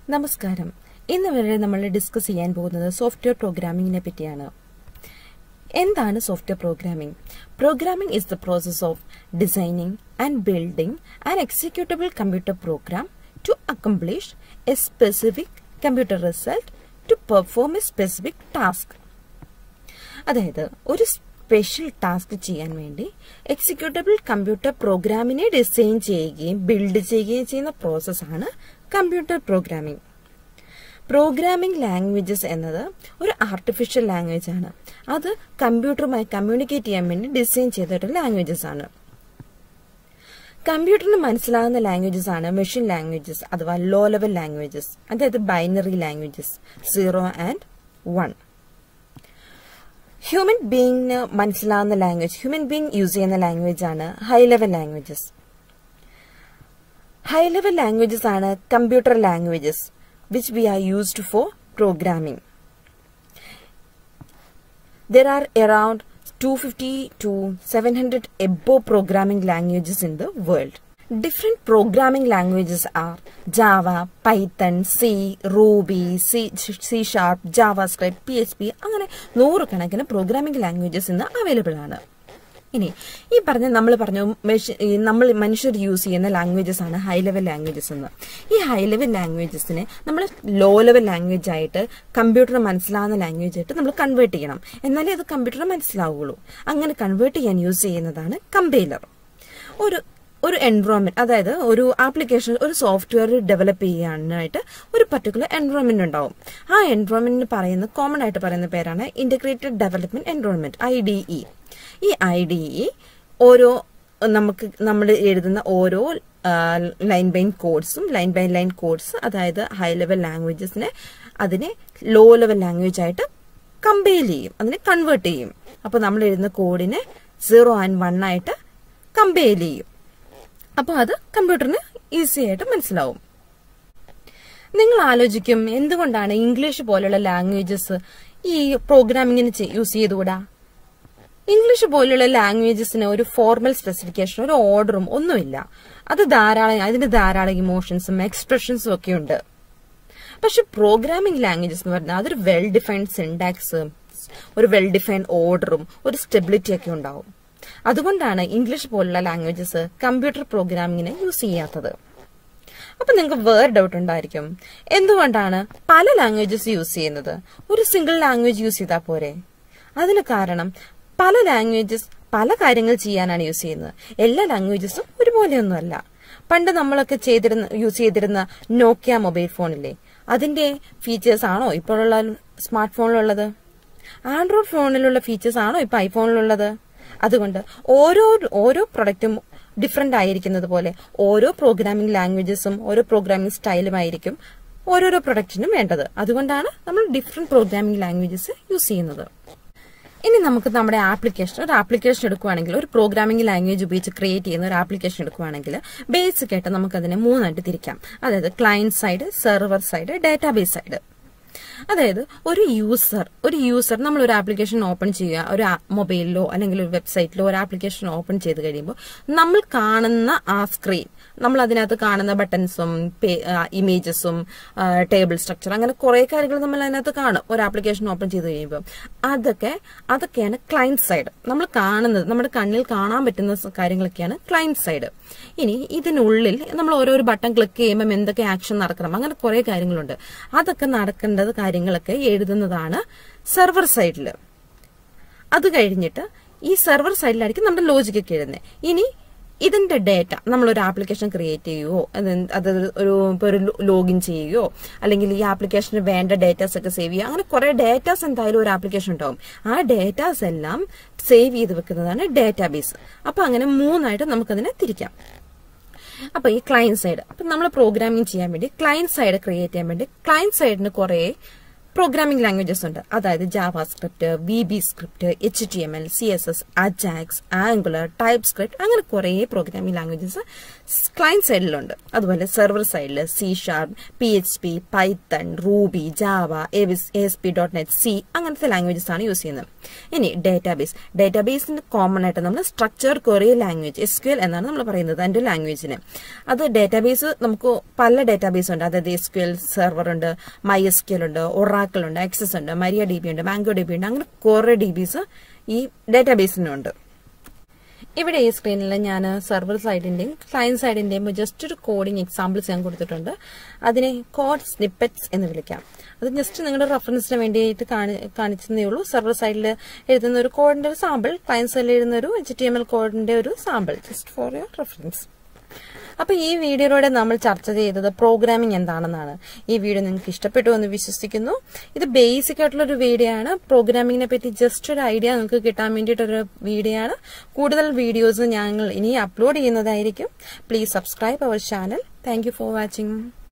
നമസ്കാരം. ഇന്ന് വരെ നമ്മൾ ഡിസ്കസ് ചെയ്യാൻ പോകുന്നത് സോഫ്റ്റ്വെയർ പ്രോഗ്രാമിംഗിനെ പറ്റിയാണ്. എന്താണ് software programming? Programming is the process of designing and building an executable computer program to accomplish a specific computer result to perform a specific task. അതായത് ഒരു സ്പെഷ്യൽ ടാസ്ക് ചെയ്യാൻ വേണ്ടി എക്സിക്യൂട്ടബിൾ കമ്പ്യൂട്ടർ പ്രോഗ്രാമിനെ ഡിസൈൻ ചെയ്യുകയും build ചെയ്യുകയും ചെയ്യുന്ന പ്രോസസ്സാണ് computer programming. Programming languages എന്നത് ഒരു ആർട്ടിഫിഷ്യൽ ലാംഗ്വേജ് ആണ്. അത് കമ്പ്യൂട്ടറുമായി കമ്മ്യൂണിക്കേറ്റ് ചെയ്യാൻ വേണ്ടി ഡിസൈൻ ചെയ്തിട്ടുള്ള ലാംഗ്വേജസ് ആണ്. കമ്പ്യൂട്ടറിന് മനസ്സിലാകുന്ന ലാംഗ്വേജസ് ആണ് മെഷീൻ ലാംഗ്വേജസ് അഥവാ ലോ ലെവൽ ലാംഗ്വേജസ്, അതായത് ബൈനറി ലാംഗ്വേജസ് 0 and 1. ഹ്യൂമൻ ബീയിങ്ങിന് മനസ്സിലാകുന്ന ലാംഗ്വേജ്, ഹ്യൂമൻ ബീയിങ് യൂസ് ചെയ്യുന്ന ലാംഗ്വേജ് ആണ് high level languages. High level languages ആണ് computer languages which we are used for programming. There are around 250 to 700 above programming languages in the world. Different programming languages are Java, Python, C, Ruby, C Sharp, JavaScript, PHP അങ്ങനെ നൂറുകണക്കിന് programming languages ഇന്ന് available ആണ്. ഇനി ഈ നമ്മൾ മനുഷ്യർ use ചെയ്യുന്ന languages ആണ് ഹൈ ലെവൽ ലാംഗ്വേജസ് എന്ന്. ഈ ഹൈ ലെവൽ ലാംഗ്വേജസിനെ നമ്മൾ ലോ ലെവൽ ലാംഗ്വേജ് ആയിട്ട് കമ്പ്യൂട്ടറിന് മനസ്സിലാവുന്ന ലാംഗ്വേജ് ആയിട്ട് നമ്മൾ കൺവേർട്ട് ചെയ്യണം. എന്നാലേ അത് കമ്പ്യൂട്ടറിന് മനസ്സിലാവുകയുള്ളൂ. അങ്ങനെ കൺവേർട്ട് ചെയ്യാൻ യൂസ് ചെയ്യുന്നതാണ് കമ്പൈലർ. ഒരു എൻവയോൺമെന്റ്, അതായത് ഒരു ആപ്ലിക്കേഷൻ, ഒരു സോഫ്റ്റ്വെയർ ഡെവലപ്പ് ചെയ്യാനായിട്ട് ഒരു പർട്ടിക്കുലർ എൻവയോൺമെന്റ് ഉണ്ടാവും. ആ എൻവയോൺമെന്റിന് പറയുന്ന കോമൺ ആയിട്ട് പറയുന്ന പേരാണ് ഇന്റഗ്രേറ്റഡ് ഡെവലപ്മെന്റ് എൻവയോൺമെന്റ്, IDE. ഈ IDE നമ്മൾ എഴുതുന്ന ഓരോ ലൈൻ ബൈ ലൈൻ കോഡ്സ് അതായത് ഹൈ ലെവൽ ലാംഗ്വേജസിനെ അതിനെ ലോ ലെവൽ ലാംഗ്വേജ് ആയിട്ട് കമ്പൈൽ ചെയ്യും, അതിനെ കൺവേർട്ട് ചെയ്യും. അപ്പോൾ നമ്മൾ എഴുതുന്ന കോഡിനെ 0 and 1 ആയിട്ട് കമ്പൈൽ ചെയ്യും. അപ്പോൾ അത് കമ്പ്യൂട്ടറിന് ഈസി ആയിട്ട് മനസ്സിലാവും. നിങ്ങൾ ആലോചിക്കും, എന്തുകൊണ്ടാണ് ഇംഗ്ലീഷ് പോലുള്ള ലാംഗ്വേജസ് ഈ പ്രോഗ്രാമിങ്ങിന് യൂസ് ചെയ്തുകൂടാ? ഇംഗ്ലീഷ് പോലുള്ള ലാംഗ്വേജസിന് ഒരു ഫോർമൽ സ്പെസിഫിക്കേഷൻ, ഒരു ഓർഡറും ഒന്നുമില്ല. അതിന് ധാരാളം ഇമോഷൻസും എക്സ്പ്രഷൻസും ഒക്കെ ഉണ്ട്. പക്ഷെ പ്രോഗ്രാമിംഗ് ലാംഗ്വേജസ് എന്ന് പറഞ്ഞാൽ അതൊരു വെൽ ഡിഫൈൻഡ് സിൻടാക്സ്, ഒരു വെൽ ഡിഫൈൻഡ് ഓർഡറും ഒരു സ്റ്റെബിലിറ്റി ഒക്കെ ഉണ്ടാവും. അതുകൊണ്ടാണ് ഇംഗ്ലീഷ് പോലുള്ള ലാംഗ്വേജസ് കമ്പ്യൂട്ടർ പ്രോഗ്രാമിങ്ങിന് യൂസ് ചെയ്യാത്തത്. അപ്പൊ നിങ്ങൾക്ക് വേറെ ഡൗട്ട് ഉണ്ടായിരിക്കും, എന്തുകൊണ്ടാണ് പല ലാംഗ്വേജസ് യൂസ് ചെയ്യുന്നത്? ഒരു സിംഗിൾ ലാംഗ്വേജ് യൂസ് ചെയ്താൽ പോരെ? അതിന് കാരണം പല ലാംഗ്വേജസ് പല കാര്യങ്ങൾ ചെയ്യാനാണ് യൂസ് ചെയ്യുന്നത്. എല്ലാ ലാംഗ്വേജസും ഒരുപോലെയൊന്നുമല്ല. പണ്ട് നമ്മളൊക്കെ യൂസ് ചെയ്തിരുന്ന നോക്കിയ മൊബൈൽ ഫോണില്ലേ, അതിന്റെ ഫീച്ചേഴ്സ് ആണോ ഇപ്പോഴുള്ള സ്മാർട്ട് ഫോണിലുള്ളത്? ആൻഡ്രോയിഡ് ഫോണിലുള്ള ഫീച്ചേഴ്സ് ആണോ ഇപ്പൊ ഐഫോണിലുള്ളത്? അതുകൊണ്ട് ഓരോ പ്രൊഡക്റ്റും ഡിഫറെന്റ് ആയിരിക്കുന്നത് പോലെ ഓരോ പ്രോഗ്രാമിംഗ് ലാംഗ്വേജസും ഓരോ പ്രോഗ്രാമിംഗ് സ്റ്റൈലും ആയിരിക്കും ഓരോരോ പ്രൊഡക്റ്റിനും വേണ്ടത്. അതുകൊണ്ടാണ് നമ്മൾ ഡിഫറെന്റ് പ്രോഗ്രാമിംഗ് ലാംഗ്വേജസ് യൂസ് ചെയ്യുന്നത്. ഇനി നമുക്ക് നമ്മുടെ ഒരു ആപ്ലിക്കേഷൻ എടുക്കുകയാണെങ്കിൽ, ഒരു പ്രോഗ്രാമിംഗ് ലാംഗ്വേജ് ഉപയോഗിച്ച് ക്രിയേറ്റ് ചെയ്യുന്ന ഒരു ആപ്ലിക്കേഷൻ എടുക്കുകയാണെങ്കിൽ ബേസിക് ആയിട്ട് നമുക്കതിനെ 3 ആയിട്ട് തിരിക്കാം. അതായത് client side, server side, database side. അതായത് ഒരു യൂസർ നമ്മൾ ഒരു ആപ്ലിക്കേഷൻ ഓപ്പൺ ചെയ്യുക, ഒരു മൊബൈലിലോ അല്ലെങ്കിൽ ഒരു വെബ്സൈറ്റിലോ ഒരു ആപ്ലിക്കേഷൻ ഓപ്പൺ ചെയ്ത് കഴിയുമ്പോൾ നമ്മൾ കാണുന്ന ആ സ്ക്രീൻ, നമ്മൾ അതിനകത്ത് കാണുന്ന ബട്ടൺസും ഇമേജസും ടേബിൾ സ്ട്രക്ചർ, അങ്ങനെ കുറെ കാര്യങ്ങൾ നമ്മൾ അതിനകത്ത് കാണും. ഒരു ആപ്ലിക്കേഷൻ ഓപ്പൺ ചെയ്ത് കഴിയുമ്പോൾ അതൊക്കെയാണ് ക്ലയന്റ് സൈഡ്. നമ്മൾ കാണുന്നത്, നമ്മുടെ കണ്ണിൽ കാണാൻ പറ്റുന്ന കാര്യങ്ങളൊക്കെയാണ് ക്ലയന്റ് സൈഡ്. ഇനി ഇതിനുള്ളിൽ നമ്മൾ ഓരോരോ ബട്ടൺ ക്ലിക്ക് ചെയ്യുമ്പോൾ എന്തൊക്കെ ആക്ഷൻ നടക്കണം, അങ്ങനെ കുറെ കാര്യങ്ങളുണ്ട്. അതൊക്കെ നടക്കേണ്ടത് കാര്യങ്ങളൊക്കെ എഴുതുന്നതാണ് സെർവർ സൈഡിൽ. അത് കഴിഞ്ഞിട്ട് ഈ സെർവർ സൈഡിലായിരിക്കും നമ്മുടെ ലോജിക് ഒക്കെ എഴുതുന്നത്. ഇനി ഇതിന്റെ ഡേറ്റ, നമ്മളൊരു ആപ്ലിക്കേഷൻ ക്രിയേറ്റ് ചെയ്യുകയോ അത് ഒരു ലോഗിൻ ചെയ്യുകയോ അല്ലെങ്കിൽ ഈ ആപ്ലിക്കേഷന് വേണ്ട ഡേറ്റാസ് ഒക്കെ സേവ് ചെയ്യുക, അങ്ങനെ കുറെ ഡേറ്റാസ് എന്തായാലും ഒരു ആപ്ലിക്കേഷൻ ഉണ്ടാവും. ആ ഡേറ്റാസ് എല്ലാം സേവ് ചെയ്ത് വെക്കുന്നതാണ് ഡേറ്റാബേസ്. അപ്പൊ അങ്ങനെ 3 ആയിട്ട് നമുക്കതിനെ തിരിക്കാം. അപ്പൊ ഈ ക്ലയന്റ് സൈഡ്, അപ്പൊ നമ്മൾ പ്രോഗ്രാമിംഗ് ചെയ്യാൻ വേണ്ടി ക്ലയന്റ് സൈഡ് ക്രിയേറ്റ് ചെയ്യാൻ വേണ്ടി ക്ലയന്റ് സൈഡിന് കുറെ പ്രോഗ്രാമിംഗ് ലാംഗ്വേജസ് ഉണ്ട്. അതായത് JavaScript, VB script, HTML, CSS, AJAX, Angular, TypeScript, അങ്ങനെ കുറെ പ്രോഗ്രാമിംഗ് ലാംഗ്വേജസ് ക്ലയന്റ് സൈഡിലുണ്ട്. അതുപോലെ സെർവർ സൈഡിൽ C#, PHP, Python, Ruby, Java, ASP.NET, C അങ്ങനത്തെ ലാംഗ്വേജസ് ആണ് യൂസ് ചെയ്യുന്നത്. ഇനി ഡേറ്റാബേസിന് കോമൺ ആയിട്ട് നമ്മൾ സ്ട്രക്ചർ ക്വറി ലാംഗ്വേജ് SQL എന്നാണ് നമ്മൾ പറയുന്നത് അതിന്റെ ലാംഗ്വേജിന്. അത് ഡേറ്റാബേസ് നമുക്ക് പല ഡേറ്റാബേസ് ഉണ്ട്. അതായത് SQL സെർവർ ഉണ്ട്, MySQL ഉണ്ട്, Oracle ഉണ്ട്, Access ഉണ്ട്, MariaDB ഉണ്ട്, MongoDB ഉണ്ട്. അങ്ങനെ കുറെ DBs ഈ ഡേറ്റാബേസിനുണ്ട്. ഇവിടെ ഈ സ്ക്രീനിൽ ഞാൻ സെർവർ സൈഡിന്റെയും ക്ലയന്റ് സൈഡിന്റെയും ജസ്റ്റ് ഒരു കോഡിംഗ് എക്സാമ്പിൾസ് ഞാൻ കൊടുത്തിട്ടുണ്ട്. അതിനെ കോഡ് സ്നിപ്പെറ്റ്സ് എന്ന് വിളിക്കാം. അത് ജസ്റ്റ് നിങ്ങളുടെ റെഫറൻസിന് വേണ്ടിയിട്ട് കാണിച്ചതേ ഉള്ളൂ. സെർവർ സൈഡിൽ എഴുതുന്ന ഒരു കോഡിന്റെ ഒരു സാമ്പിൾ, ക്ലയന്റ് സൈഡിൽ എഴുതുന്ന ഒരു HTML കോഡിന്റെ ഒരു sample, just for your reference. അപ്പൊ ഈ വീഡിയോയിലൂടെ നമ്മൾ ചർച്ച ചെയ്തത് പ്രോഗ്രാമിംഗ് എന്താണെന്നാണ്. ഈ വീഡിയോ നിങ്ങൾക്ക് ഇഷ്ടപ്പെട്ടു എന്ന് വിശ്വസിക്കുന്നു. ഇത് ബേസിക് ആയിട്ടുള്ള ഒരു വീഡിയോ ആണ്. പ്രോഗ്രാമിങ്ങിനെ പറ്റി ജസ്റ്റ് ഒരു ഐഡിയ നിങ്ങൾക്ക് കിട്ടാൻ വേണ്ടിയിട്ടൊരു വീഡിയോ ആണ്. കൂടുതൽ വീഡിയോസ് ഞങ്ങൾ ഇനി അപ്ലോഡ് ചെയ്യുന്നതായിരിക്കും. Please subscribe our channel. Thank you for watching.